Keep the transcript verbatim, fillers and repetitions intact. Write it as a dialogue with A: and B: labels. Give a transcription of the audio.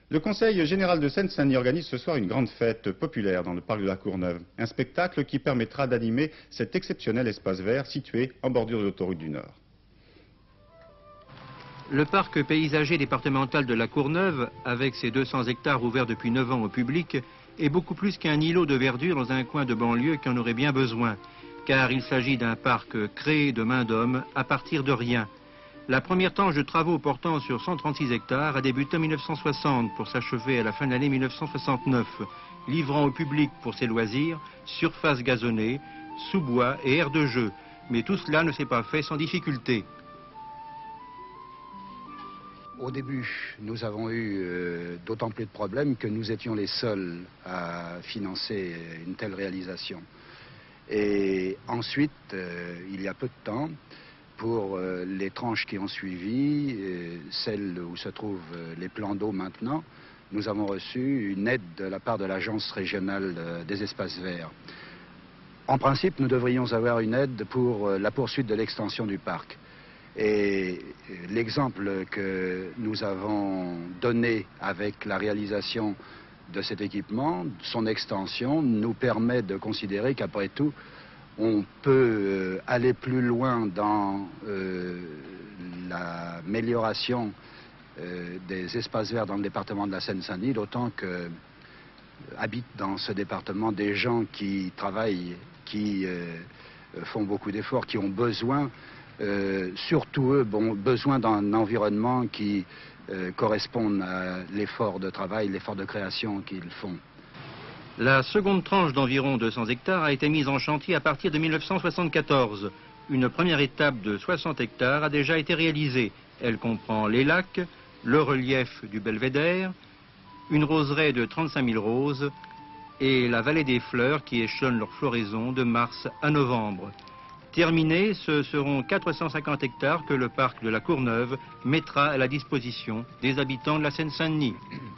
A: Le Conseil général de Seine-Saint-Denis organise ce soir une grande fête populaire dans le parc de la Courneuve. Un spectacle qui permettra d'animer cet exceptionnel espace vert situé en bordure de l'autoroute du Nord.
B: Le parc paysager départemental de la Courneuve, avec ses deux cents hectares ouverts depuis neuf ans au public, est beaucoup plus qu'un îlot de verdure dans un coin de banlieue qui en aurait bien besoin, car il s'agit d'un parc créé de main d'homme à partir de rien. La première tranche de travaux portant sur cent trente-six hectares a débuté en mille neuf cent soixante pour s'achever à la fin de l'année mille neuf cent soixante-neuf, livrant au public pour ses loisirs surface gazonnée, sous-bois et aires de jeu. Mais tout cela ne s'est pas fait sans difficulté.
C: Au début, nous avons eu euh, d'autant plus de problèmes que nous étions les seuls à financer une telle réalisation. Et ensuite, euh, il y a peu de temps, pour euh, les tranches qui ont suivi, euh, celles où se trouvent euh, les plans d'eau maintenant, nous avons reçu une aide de la part de l'Agence régionale euh, des espaces verts. En principe, nous devrions avoir une aide pour euh, la poursuite de l'extension du parc. Et l'exemple que nous avons donné avec la réalisation de cet équipement, son extension, nous permet de considérer qu'après tout, on peut aller plus loin dans euh, l'amélioration euh, des espaces verts dans le département de la Seine-Saint-Denis, d'autant que habitent dans ce département des gens qui travaillent, qui euh, font beaucoup d'efforts, qui ont besoin Euh, surtout eux, ont besoin d'un environnement qui euh, corresponde à l'effort de travail, l'effort de création qu'ils font.
B: La seconde tranche d'environ deux cents hectares a été mise en chantier à partir de mille neuf cent soixante-quatorze. Une première étape de soixante hectares a déjà été réalisée. Elle comprend les lacs, le relief du Belvédère, une roseraie de trente-cinq mille roses et la vallée des fleurs qui échelonne leur floraison de mars à novembre. Terminés, ce seront quatre cent cinquante hectares que le parc de la Courneuve mettra à la disposition des habitants de la Seine-Saint-Denis.